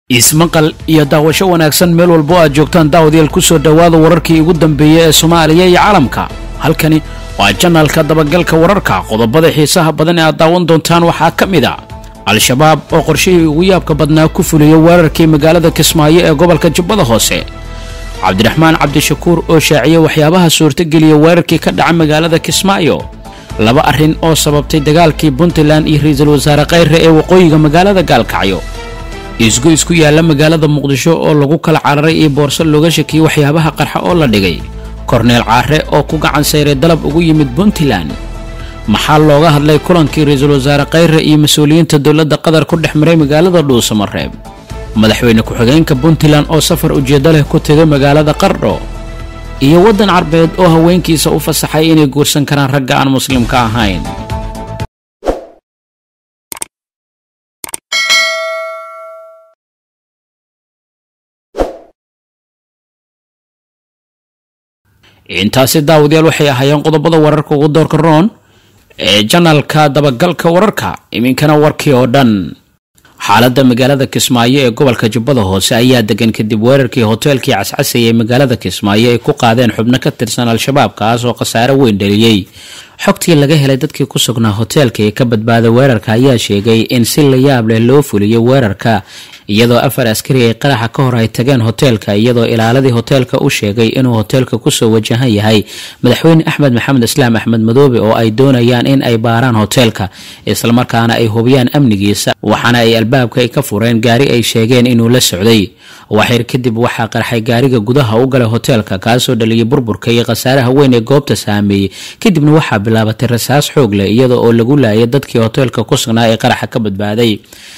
ismaqal iyo daawasho wanaagsan meel walba oo aad joogtaan daawadayaal ku soo dhawaada wararkii ugu dambeeyay ee Soomaaliya iyo caalamka. Halkani waa channelka dabagalka wararka. Qodobada xiisaha badan ee aad daawan doontaan waxaa ka mid ah Al-Shabaab oo qorshihii ugu yaabka badnaa ku fuliyay weerarkii magaalada Kismaayo ee gobolka Jubbada Hoose. Cabdiraxmaan Cabdishakuur oo shaaciyay waxyaabaha suurtageliyay weerarkii ka dhacay magaalada Kismaayo. laba arrin oo sababtay dagaalkii Puntland iyo ra'iisul wasaare Khayre ee waqooyiga magaalada Gaalkacyo. isku yaala magaalada Muqdisho oo lagu kala cararay iyo boorso looga shakiyay waxyaabaha qarxa oo la dhigay. Korneel Caare oo ku gacan sayray dalab ugu yimid Puntland. maxaa looga hadlay kulankii ra'iisul wasaare Khayre iyo mas'uuliyiinta dawladda Qatar ku dhexmaray magaalada Dhuusamareeb. madaxweyne ku-xigeenka Puntland oo safar ujeedo leh ku tagay magaalada Qardho. iyo waddan Carbeed oo haweenkiisa u fasaxay inay guursan karaan ragga aan muslimka ahayn. intaasi daawadayaal waxay ahaayeen qodobada wararka ugu doorka roon ee channelka dabagalka wararka. iminkana warkii oo dhan. xaaladda magaalada Kismaayo ee gobolka Jubbada Hoose ayaa degan kadib weerarkii hoteelkii cascasay ee magaalada Kismaayo ay ku qaadeen xubno ka tirsan Al-Shabaab kaas oo khasaare weyn dhaliyay. xogtii laga helay dadkii ku sugnaa hoteelka ee ka badbaaday weerarka ayaa sheegay in si la yaab leh loo fuliyay weerarka iyadoo 4 askari ay qaraxa ka hor ay tageen hoteelka iyadoo ilaaladii hoteelka u sheegay inuu hoteelka ku soo wajahan yahay madaxweyne Axmed Maxamed Islaam Axmed Madoobe oo ay doonayaan in ay baaraan hoteelka isla markaana ay hubiyaan amnigiisa waxaana ay albaabka ay ka fureen gaari ay sheegeen inuu la socday. waxyar kadib waxaa qarxay gaariga gudaha u galay hoteelka kaasoo dhaliyay burburka iyo khasaaraha weyn ee goobta saameeyay. kadibna waxaa bilaabatay rasaas xoog leh iyadoo oo lagu laayay dadkii hoteelka ku sugnaa ee qaraxa ka badbaaday.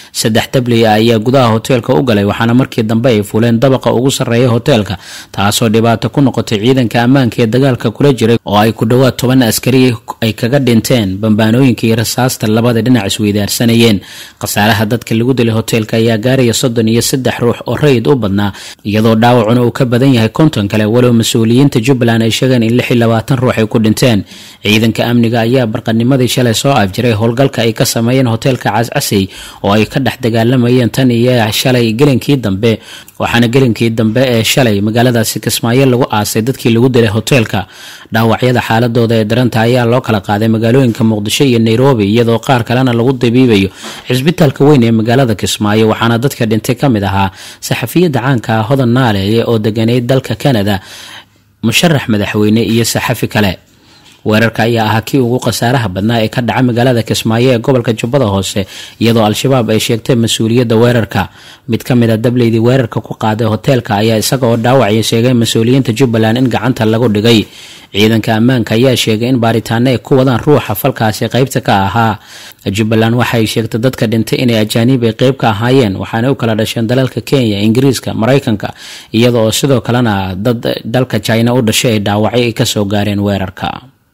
3 dabley ayaa gudaha hoteelka u galay waxaana markii dambe ay fuuleen dabaqa ugu sarreeya hoteelka taasoo dhibaato ku noqotay ciidanka ammaanka ee dagaalka kula jiray oo ay ku dhawaad 10 askari ay kaga dhinteen bambaanooyinka iyo rasaasta labada dhinac isweydaarsanayeen. khasaaraha dadka lagu dilay hoteelka ayaa gaaraya 33 ruux oo rayid u badnaa iyadoo dhaawacuna uu ka badan yahay 50 kale walow mas'uuliyiinta Jubbaland ay sheegeen in 26 ruux ay ku dhinteen. ciidanka amniga ayaa barqanimadii shalay soo afjiray howlgalka ay ka sameeyeen hoteelka cascasay oo ay ka dhex dagaalamayeen tan iyo shalay gelinkii dambe waxaana gelinkii dambe ee shalay magaaladaasi Kismaayo lagu aasay dadkii lagu dilay hoteelka. dhaawacyada xaaladooda ee daranta ayaa loo kala qaaday magaalooyinka Muqdisho iyo Nairobi iyadoo qaar kalena lagu dabiibayo cisbitaalka weyn ee magaalada Kismaayo waxaana dadka dhintay ka mid ahaa saxafiyada caanka ah Hodan Naale oo deganay dalka Canada, musharax madaxweyne iyo saxafi kale. weerarka ayaa ahaa kii ugu khasaaraha badnaa ee ka dhacay magaalada Kismaayo ee gobolka Jubbada Hoose iyadoo Al-Shabaab ay sheegtay mas'uuliyadda weerarka. mid ka mid ah dableydii weerarka ku qaaday hoteelka ayaa isaga oo dhaawacay sheegay mas'uuliyiinta Jubbaland in gacanta lagu dhigay. ciidanka ammaanka ayaa sheegay in baaritaano ay ku wadaan ruuxa falkaasi qaybta ka ahaa. Jubbaland waxay sheegtay dadka dhintay inay ajaanib ay qayb ka ahaayeen waxaana u kala dhasheen dalalka Kenya, Ingiriiska, Mareykanka iyadoo sidoo kalena dad dalka China u dhashay ay dhaawacay ay ka soo gaareen weerarka.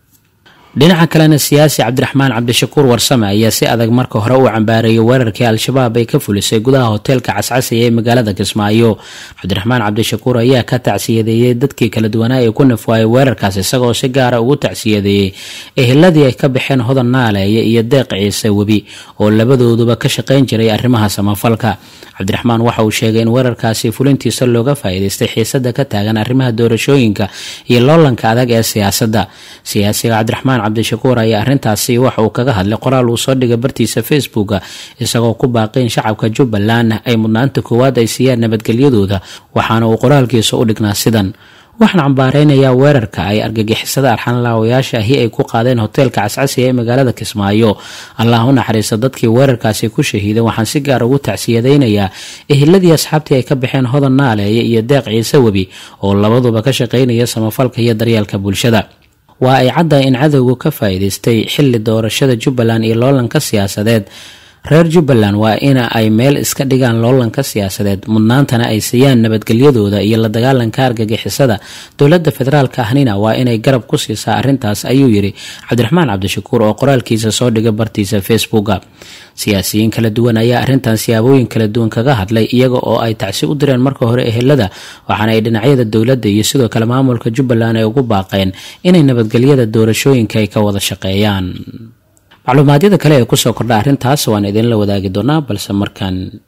dhinaca kalena siyaasi Cabdiraxmaan Cabdishakuur Warsame ayaa si adag marka hore u cambaareeyay weerarkii Al-Shabaab ay ka fulisay gudaha hoteelka cascasay ee magaalada Kismaayo. Cabdiraxmaan Cabdishakuur ayaa ka tacsiyadeeyay dadkii kala duwanaa ee ku nafwaayay weerarkaas isagoo si gaar ah ugu tacsiyadeeyay eheladii ay ka baxeen Hodan Naale iyo Deeq Ciise Webi oo labadooduba ka shaqayn jiray arrimaha samafalka. Cabdiraxmaan waxa uu sheegay in weerarkaasi fulintiisa looga faa'iideystay xiisada ka taagan arrimaha doorashooyinka iyo loolanka adag ee siyaasadda. siyaasiga Cabdiraxmaan Cabdishakuur ayaa arrintaasi waxa uu kaga hadlay qoraal uu soo dhigay bartiisa Facebook isagoo ku baaqay in shacabka Jubbaland ay mudnaanta koowaad ay siiyaan nabadgelyadooda waxaana uu qoraalkiisa u dhignaa sidan: waxaan cambaareynayaa weerarka ay argagixisada arxanlaawayaasha ahi ay ku qaadeen hoteelka cascasay ee magaalada Kismaayo. allah u naxariisto dadkii weerarkaasi ku shahiiday. waxaan si gaar ugu tacsiyadeynayaa eheladii asxaabtii ay ka baxeen Hodan Naale iyo Deeq Ciise Webi oo labaduba ka shaqeynaya samafalka iyo daryeelka bulshada. waa ay caddahay in cadowgu ka faa'iideystay xilli doorashada Jubbaland iyo loolanka siyaasadeed. reer Jubbaland waa in ay meel iska dhigaan loolanka siyaasadeed mudnaantana ay siiyaan nabadgelyadooda iyo la dagaalanka argagixisada. dowladda federaalka ahnina waa inay garab ku siisaa arrintaas ayuu yiri Cabdiraxmaan Cabdishakuur oo qoraalkiisa soo dhigay bartiisa Facebook. siyaasiyiin kala duwan ayaa arrintan siyaabooyin kala duwan kaga hadlay iyaga oo ay tacsi u direen marka hore ehelada waxaana ay dhinacyada dowladda iyo sidoo kale maamulka Jubbaland ay ugu baaqeen inay nabadgelyada doorashooyinka ay ka wada shaqeeyaan. macluumaadyada kale ee ku soo kordha arrintaas waan idin la wadaagi doonaa balse markaan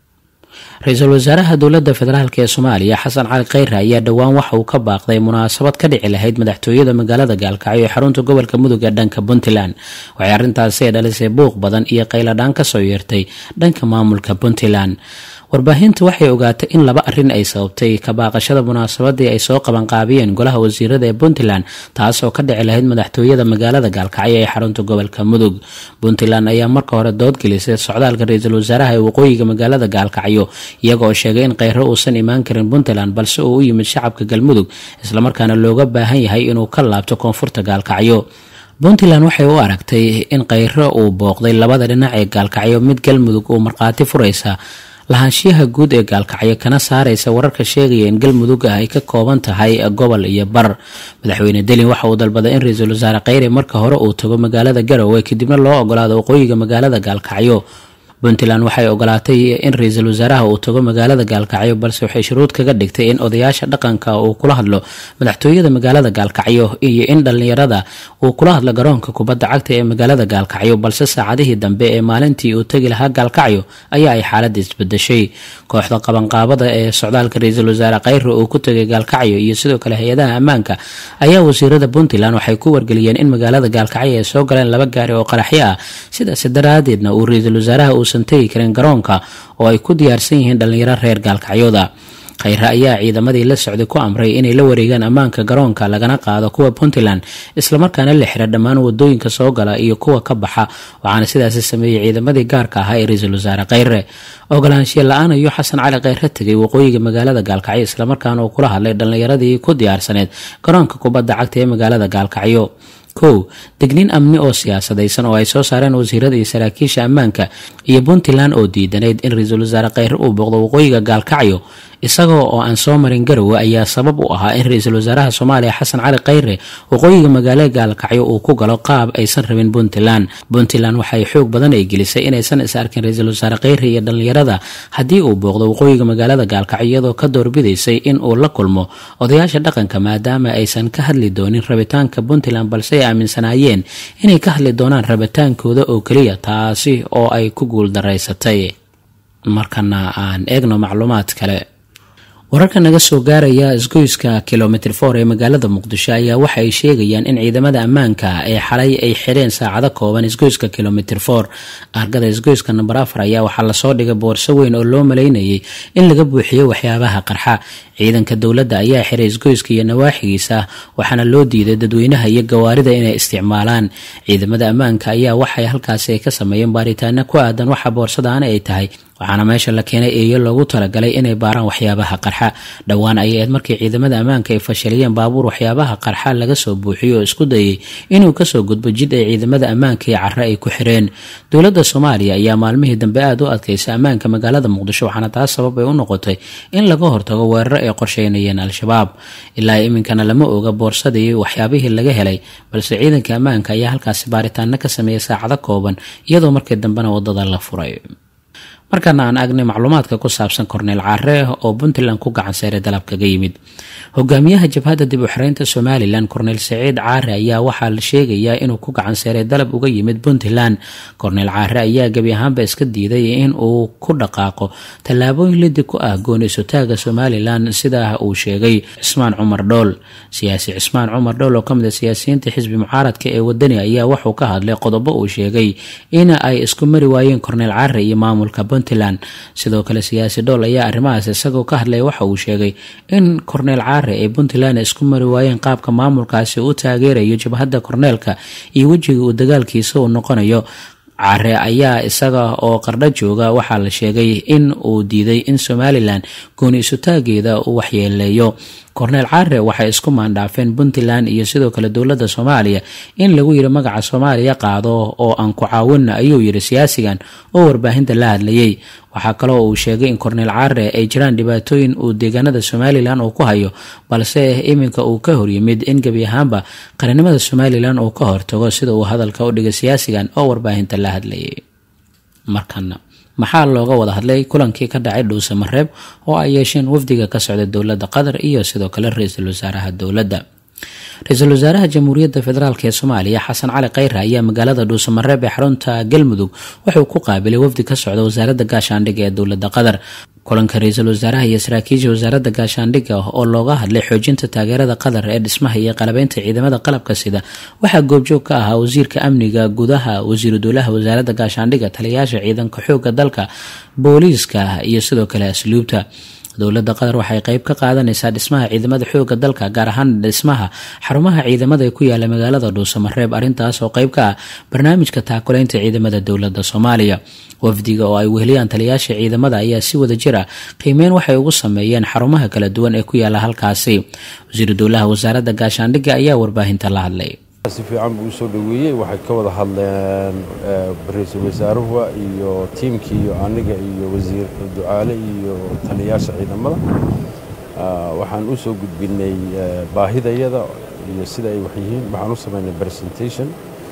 ra-iisul wasaaraha dowladda federaalk ee soomaaliya xasan cali kheyre ayaa dhowaan waxa uu ka baaqday munaasabad ka dhici lahayd madaxtooyada magaalada gaalkacyo ee xarunta gobolka mudug ee dhanka puntland waxay arrintaasi dhalisay buuq badan iyo qayladhaan kasoo yeertay dhanka maamulka puntland. warbaahintu waxay ogaatay in laba arrin ay sababtay ka baaqashada munaasabadii ay soo qabanqaabiyeen golaha wasiirada ee puntland taas oo ka dhici lahayd madaxtooyada magaalada gaalkacyo ee xarunta gobolka mudug. puntland ayaa marka hore doodgelisay socdaalka ra-iisul wasaaraha ee waqooyiga magaalada gaalkacyo iyagoo sheegay in kheyre uusan imaan karin puntland balse uu u yimid shacabka galmudug islamarkaana looga baahan yahay inuu ka laabto koonfurta gaalkacyo. puntland waxay u aragtay in kheyre uu booqday labada dhinac ee gaalkacyo mid galmudug uu markhaati furaysa lahaanshiyaha guud ee gaalkacyo kana saaraysa wararka sheegaya in galmudug ay ka kooban tahay gobol iyo bar. madaxweyne delin waxa uu dalbaday in ra-iisul wasaare kheyre marka hore uu tago magaalada garowe kadibna loo ogolaado waqooyiga magaalada gaalkacyo. puntland waxay ogolaatay in ra-iisul wasaaraha uu tago magaalada gaalkacyo balse waxay shuruud kaga dhigtay in odayaasha dhaqanka uu kula hadlo madaxtooyada magaalada gaalkacyo iyo in dhalinyarada uu kula hadlo garoonka kubadda cagta ee magaalada gaalkacyo balse saacadihii dambe ee maalintii uu tegi lahaa gaalkacyo ayaa ay xaaladda isbedeshay. kooxda qabanqaabada ee socdaalka ra-iisul wasaare kheyre uu ku tegay gaalkacyo iyo sidoo kale hay-adaha ammaanka ayaa wasiirada puntland waxay ku wargeliyeen in magaalada gaalkacyo ay soo galeen laba gaari oo qaraxyo ah sidaas daraadeedna uu ra-iisul wasaaraha uusan tegi karin garoonka oo ay ku diyaarsan yihiin dhalinyaro reer gaalkacyooda. kheyre ayaa ciidamadii la socday ku amray inay la wareegaan ammaanka garoonka lagana qaado kuwa puntland islamarkaana la xira dhammaan wadooyinka soo gala iyo kuwa ka baxa waxaana sidaasi sameeyey ciidamadii gaarka ahaa ee ra-iisul wasaare kheyre. ogolaanshiya la-aan ayuu xasan cali kheyre tegay waqooyiga magaalada gaalkacyo islamarkaana uu kula hadlay dhalinyaradii ku diyaarsaneed garoonka kubadda cagta ee magaalada gaalkacyo. degniin amni oo siyaasadaysan oo ay soo saareen wasiirada iyo saraakiisha ammaanka iyo puntland oo diidanayd in ra-iisul wasaare kheyre uu booqdo waqooyiga gaalkacyo isagoo oo aan soo marin garowe ayaa sabab u ahaa in ra-iisul wasaaraha soomaaliya xasan cali kheyre waqooyiga magaalada gaalkacyo uu ku galo qaab aysan rabin puntland. waxay xoog badan ay gelisay inaysan is arkin ra-iisul wasaare kheyre iyo dhalinyarada haddii uu booqdo waqooyiga magaalada gaalkacyo iyadoo ka doorbidaysay in uu la kulmo odayaasha dhaqanka maadaama aysan ka hadli doonin rabitaanka puntland balse ay aaminsanaayeen inay ka hadli doonaan rabitaankooda oo keliya taasi oo ay ku guuldaraysatay. markana aan eegno macluumaad kale. wararka naga soo gaaraya isgoyska kilomitr 4 ee magaalada muqdisho ayaa waxa ay sheegayaan in ciidamada ammaanka ee xalay ay xireen saacado kooban isgoyska kilomitr 4. argada isgoyska namber 4 ayaa waxaa lasoo dhigay boorso weyn oo loo maleynayay in laga buuxiyo waxyaabaha qarxa. ciidanka dowladda ayaa xiray isgoyska iyo nawaaxigiisa waxaana loo diiday dadweynaha iyo gawaarida inay isticmaalaan. ciidamada ammaanka ayaa waxay halkaasi ay ka sameeyeen baaritaano ku aadan waxa boorsadaana ay tahay waxaana meesha la keenay eeyo loogu talagalay inay baaraan waxyaabaha qarxa. dhowaan ayay ahayd markii ciidamada ammaanka ay fashiliyeen baabuur waxyaabaha qarxa laga soo buuxiyo oo isku dayay inuu kasoo gudbo jid ay ciidamada ammaanka ee carre ay ku xireen. dowladda soomaaliya ayaa maalmihii dambe aada u adkaysa ammaanka magaalada muqdisho waxaana taas sabab ay u noqotay in laga hortago weeraro ay qorsheynayeen al-shabaab. ilaa iminkana lama oga boorsadii waxyaabihii laga helay balse ciidanka ammaanka ayaa halkaasi baaritaano ka sameeyay saacado kooban iyadoo markii dambena wadada la furay. markana aan agnay macluumaadka ku saabsan korneyl caare oo puntland ku gacan seeray dalab kaga yimid. hogaamiyaha jabhadda dib u xiraynta somalilan korneyl saciid caare ayaa waxaa la sheegayaa inuu ku gacan seeray dalab uga yimid puntland. korneyl caare ayaa gebi ahaanba iska diiday in uu ku dhaqaaqo tallaabooyin lidi ku ah gooni isutaaga somalilan sida uu sheegay cismaan cumar dhool. siyaasi cismaan cumar dhool oo kamid a siyaasiyiinta xisbi mucaaradka ee wadani ayaa wuxuu ka hadlay qodobo uu sheegay in ay isku mari waayeen korneyl caare iyo maamulka puntland. sidoo kale siyaasi dhool ayaa arrimahaas isagoo ka hadlaya waxa uu sheegay in korneyl caare ee puntland isku mari waayeen qaabka maamulkaasi u taageerayo jabhadda korneelka iyo wejiga uu dagaalkiisa uu noqonayo. caare ayaa isaga oo qardho jooga waxaa la sheegay in uu diiday in somalilan gooni isutaageeda uu waxyeeleeyo. korneyl caare waxay isku maandhaafeen puntland iyo sidoo kale dowladda soomaaliya in lagu yiri magaca soomaaliya qaado oo aan ku caawinna ayuu yiri siyaasigan oo warbaahinta la hadlayay. waxaa kaloo uu sheegay in korneyl caare ay jiraan dhibaatooyin uu deegaanada somalilan uu ku hayo balse iminka uu ka horyimid in gebi ahaanba qarannimada somalilan uu ka hortago sida uu hadalka u dhigay siyaasigan oo warbaahinta la hadlayay. markana maxaa looga wada hadlay kulankii ka dhacay dhuuse mareeb oo ay yeesheen wafdiga ka socda dowladda qatar iyo sidoo kale ra-iisul wasaaraha dowladda. ra-iisul wasaaraha jamhuuriyadda federaalk ee soomaaliya xasan cali khayre ayaa magaalada dhuusamareeb ee xarunta galmudug wuxuu ku qaabilay wafdi ka socda wasaaradda gaashaandhigga ee dowladda qatar. kulanka ra-iisul wasaaraha iyo saraakiisha wasaaradda gaashaandhigga oo looga hadlay xoojinta taageerada qatar ee dhismaha iyo qalabeynta ciidamada qalabka sida waxaa goobjoog ka ahaa wasiirka amniga gudaha, wasiiru dowlaha wasaaradda gaashaandhigga, taliyayaasha ciidanka xooga dalka, booliiska iyo sidoo kale asluubta. dowladda qatar waxay qayb ka qaadanaysaa dhismaha ciidamada xooga dalka, gaar ahaan dhismaha xarumaha ciidamada ee ku yaala magaalada dhuusamareeb, arrintaas oo qayb ka ah barnaamijka taakulaynta ciidamada dowladda soomaaliya. wafdiga oo ay weheliyaan taliyayaasha ciidamada ayaa si wada jir ah qiimeyn waxay ugu sameeyeen xarumaha kala duwan ee ku yaala halkaasi. wasiiru dowlaha wasaaradda gaashaandhigga ayaa warbaahinta la hadlay. si fiican buu soo dhaweeyay, waxay ka wada hadleen ra-iisul wasaaruhu iyo tiimkii iyo aniga iyo wasiir ducaale iyo taliyayaasha ciidamada. waxaan u soo gudbinay baahidayada iyo sida ay wax yihiin. waxaan u sameynay presentation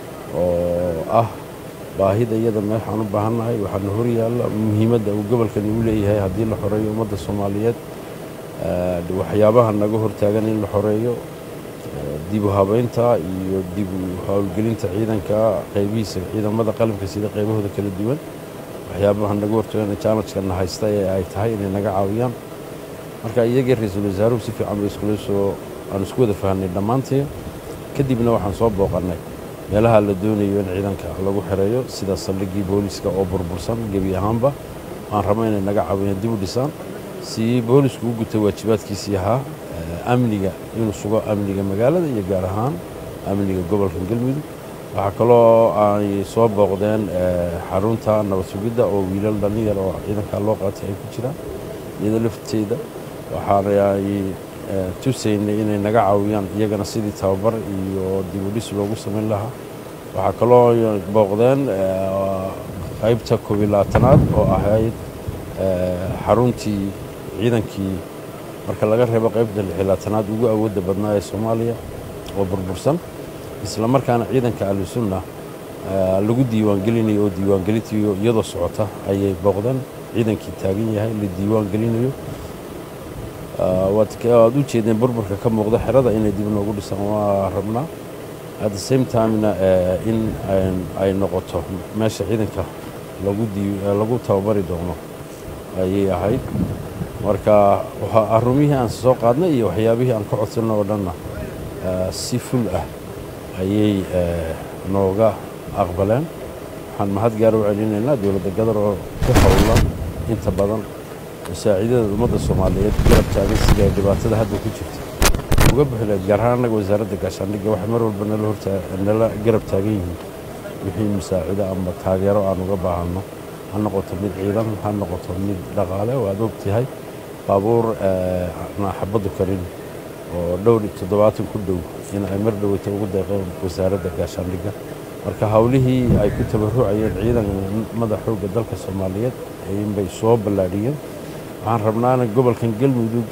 oo ah baahidayada meexaan u baahannahay, waxaana hor yaalla muhiimadda uu gobolkani u leeyahay haddii la xoreeyo ummadda Soomaaliyeed, waxyaabaha naga hortaagan in la xoreeyo, dib u habeynta iyo dib u howlgelinta ciidanka qaybihiisa, ciidamada qalabka sida qaybahooda kala duwan, waxyaabaha naga hortaagan challenge-kana haysta ee ay tahay inay naga caawiyaan. marka iyaga ra-iisul wasaaruhu si fiican bay aan isku wada fahnay dhammaantii. kadibna waxaan soo booqannay meelaha la doonayo in ciidanka lagu xereeyo, sida saldhiggii booliiska oo burbursan gebi ahaanba. aan rabno inay naga caawiyaan dib u dhisaan si boolisku u guto waajibaadkiisii ahaa amniga, inuu sugo amniga magaalada iyo gaar ahaan amniga gobolka galmudug. waxaa kaloo ay soo booqdeen xarunta nabad sugidda oo wiilal dhalinyar oo ciidanka loo qaatay ay ku jiraan. iyada lafteeda waxaanay tusaynay inay naga caawiyaan iyagana sidii tababar iyo dib u dhis loogu samayn lahaa. waxaa kaloo booqdeen qaybta 11aad oo ahayd xaruntii ciidankii marka laga reebo qaybta 16aad ugu awoodda badnaa ee Soomaaliya oo burbursan, isla markaana ciidanka Al-Sunna lagu diiwaan gelinayo oo diiwaangelintii iyadoo socota ayay booqdeen. ciidankii taagan yahay la diiwaan gelinayo. waad u jeedeen burburka ka muuqda xerada inay dib noogu dhisaan waa rabnaa. at the same time-na in ay noqoto meesha ciidanka lagu tababari doono ayay ahayd. marka arumihii aan soo qaadnay iyo waxyaabihii aan ka codsanno oo dhanna si ful ah ayay nooga aqbaleen. waxaan mahad gaar u celinaynaa dowladda Qatar oo ku howlan inta badan مساعدة المدة الصومالية قرب تاجس جاي دبعتها هذا كل شيء وقبل الجرهان وزارة القشان لقى واحد مرة بنا له إن لا قرب تاجين يحين مساعدة أما تاجروا عن وقبع عنه هنقطة من عيلان هنقطة من لغالة وأدوبتي هاي بابور أنا حبض كريم ودوري تدبعات كله إن أمر دوت وجود وزارة القشان لقى marka hawlihii ay ku tabarucayeen ciidan madax xooga dalka Soomaaliyeed ay bay soo balaadhiyeen. waxaan rabnaa in gobolkan galmudug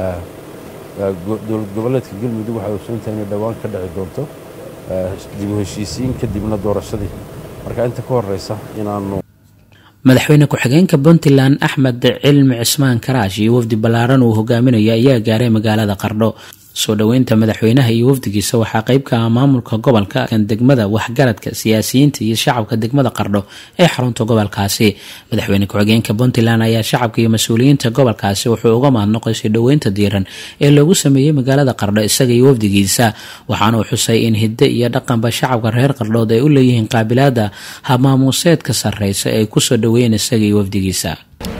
dowlad goboleedka galmudug waxa uu soo taagay dhawaan ka dhici doonto dib u heshiisiin kadibna doorashadii. marka inta ka horeysa inaanu madaxweyne ku-xigeenka Puntland Axmed Cilmi Cismaan Karaash iyo wafdi balaaran uu hogaaminayo ayaa gaaray magaalada Qardho. soo dhaweynta madaxweynaha iyo wafdigiisa waxaa qayb ka ah maamulka gobolka, kan degmada, waxgaradka, siyaasiyiinta iyo shacabka degmada Qardho ee xarunta gobolkaasi. madaxweyne ku-xigeenka Puntland ayaa shacabka iyo mas'uuliyiinta gobolkaasi wuxuu uga mahadnaqay soo dhaweynta diiran ee lagu sameeyay magaalada Qardho isaga iyo wafdigiisa. waxaana uu xusay in hidde iyo dhaqanba shacabka reer Qardhood ay u leeyihiin qaabilaada habmaamuuseedka sarreysa ee ku soo dhaweeyeen isaga iyo wafdigiisa.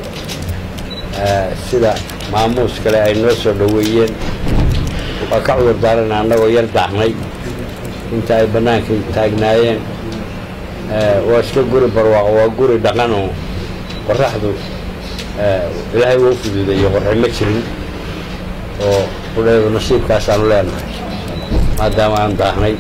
sida maamuus kale ay noo soo dhaweeyeen waa ka cudur daarana annagoo yar daahnay inta ay bannaanka taagnaayeen. waa iska guri barwaaqo, waa guri dhaqanoo qorraxdu ilaahay uu fududeeyo qorxe ma jirin oo udheedu nasiibkaasaanu leenahay maadaama aan daahnay.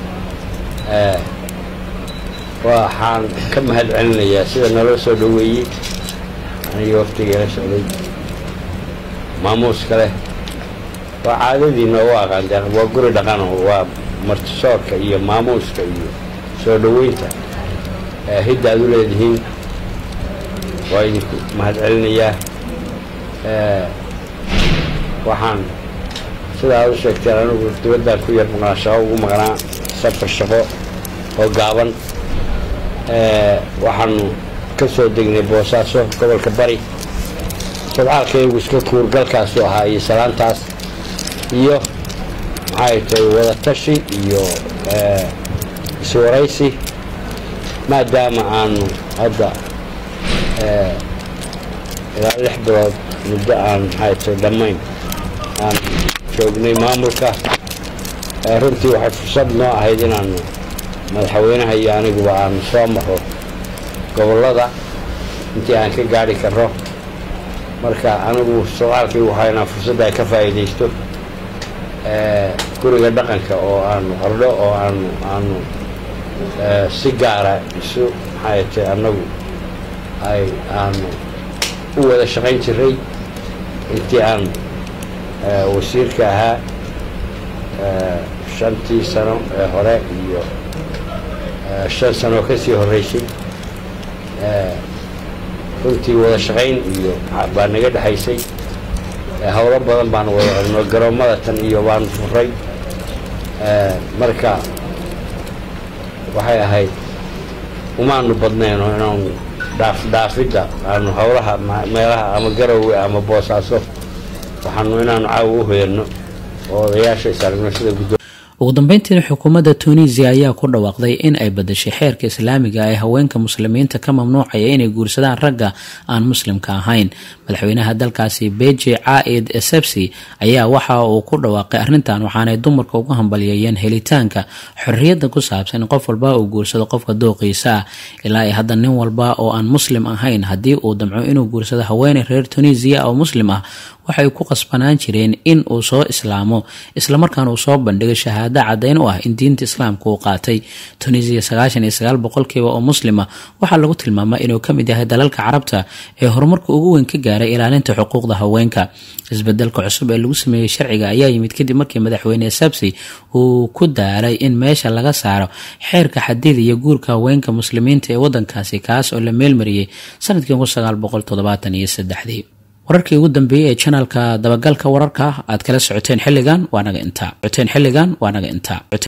waxaan ka mahad celinayaa sida naloo soo dhaweeyey aniga waqtigeela socday maamuus kale. waa caadadii noogu aqaantay, waa guri dhaqan oo waa martisoorka iyo maamuuska iyo soo dhaweynta hidda aad u leedihiin. waa idinku mahad celinayaa. waxaan sidaa u sheegteen anigu dibaddan ku yar maqnaa shaqo ugu maqnaa safar shaqo oo gaaban waxaanu ka soo degnay boosaaso gobolka bari sodcaalkaygu iska kuurgalkaasu ahaa iyo salaantaas iyo maxay tahay wadatashi iyo iswaraysi maadaama aanu hadda ilaa 6 bilood muddo aan maxay tahay dhammayn aan joognay maamulka runtii waxay fursad noo ahayd inaanu madaxweynaha iyo aniguba aanu soo maro gobollada intii aan ka gaari karno marka anigu socdaalkii waxaa inaan fursadda ay ka faa'iidaysto guriga dhaqanka oo aanu qardho oo aanu si gaara isu maxay tahay annagu aanu u wada shaqayn jiray intii aan wasiirka ahaa 5 sano ee hore iyo 5 sano ka sii horeysay runtii wada shaqayn iyo baa naga dhaxaysay hawlo badan baan wada helno garoomada tan iyo baan furay marka waxay ahayd umaanu badnayno inaanu dhaafidda aanu hawlaha meelaha ama garowe ama boosaaso waxaanu inaanu caawa u hoyano oo odayaasha islaamnimada sida ugu dambeyntiina xukuumadda Tunisia ayaa ku dhawaaqday in ay bedeshay xeerka islaamiga ee haweenka muslimiinta ka mamnuucaya inay guursadaan ragga aan muslimka ahayn madaxweynaha dalkaasi Beji Caid Essebsi ayaa waxa uu ku dhawaaqay arrintan waxaanay dumarka ugu hambalyeeyeen helitaanka xorriyadda ku saabsan qof walba uu guursado qofka dooqiisa ilaa ay hadda nin walba oo aan muslim ahayn haddii uu damco inuu guursado haweeney reer Tunisia oo muslim ah waxay ku qasbanaan jireen in uu soo islaamo isla markaana uu soo bandhigo shahaado cadayn u ah in diinta islaamka uu qaatay Tunisia 99% oo muslima waxa lagu tilmaamaa inuu kamid yahay dalalka carabta ee horumarka ugu weyn ka gaaray ilaalinta xuquuqda haweenka isbedelka cusub ee lagu sameeyay sharciga ayaa yimid kadib markii madaxweyne Essebsi uu ku daaray in meesha laga saaro xeerka xaddiidaya guurka haweenka muslimiinta ee wadankaasi kaas oo la meelmariyay sanadkii 1973 wararkii ugu dambeeyay ee channelka dabagalka wararka aad kala socoteen xilligan waa naga inta